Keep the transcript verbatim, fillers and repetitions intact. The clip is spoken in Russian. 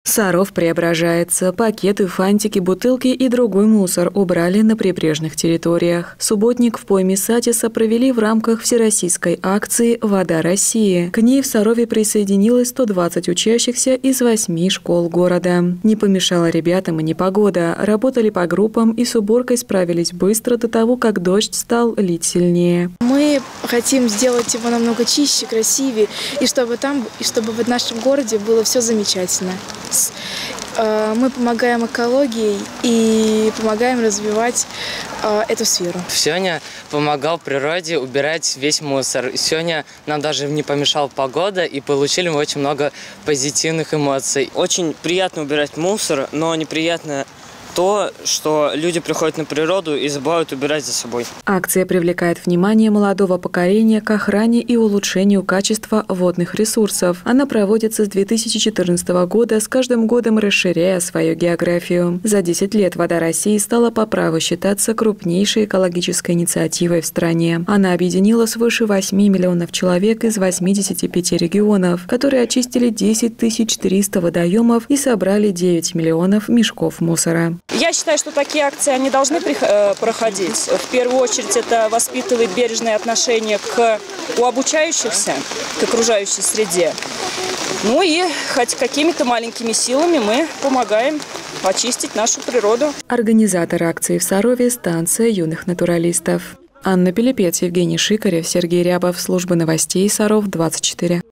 Саров преображается. Пакеты, фантики, бутылки и другой мусор убрали на прибрежных территориях. Субботник в пойме Сатиса провели в рамках всероссийской акции «Вода России». К ней в Сарове присоединилось сто двадцать учащихся из восьми школ города. Не помешала ребятам и непогода. Работали по группам и с уборкой справились быстро до того, как дождь стал лить сильнее. Мы хотим сделать его намного чище, красивее, и чтобы там, и чтобы в нашем городе было все замечательно. Мы помогаем экологии и помогаем развивать эту сферу. Сегодня помогал природе убирать весь мусор. Сегодня нам даже не помешала погода, и получили мы очень много позитивных эмоций. Очень приятно убирать мусор, но неприятно то, что люди приходят на природу и забывают убирать за собой. Акция привлекает внимание молодого поколения к охране и улучшению качества водных ресурсов. Она проводится с две тысячи четырнадцатого года, с каждым годом расширяя свою географию. За десять лет «Вода России» стала по праву считаться крупнейшей экологической инициативой в стране. Она объединила свыше восьми миллионов человек из восьмидесяти пяти регионов, которые очистили десять тысяч триста водоемов и собрали девять миллионов мешков мусора. Я считаю, что такие акции они должны проходить. В первую очередь это воспитывает бережное отношение к, у обучающихся, к окружающей среде. Ну и хоть какими-то маленькими силами мы помогаем очистить нашу природу. Организатор акции в Сарове – станция юных натуралистов. Анна Пилипец, Евгений Шикарев, Сергей Рябов. Служба новостей Саров двадцать четыре.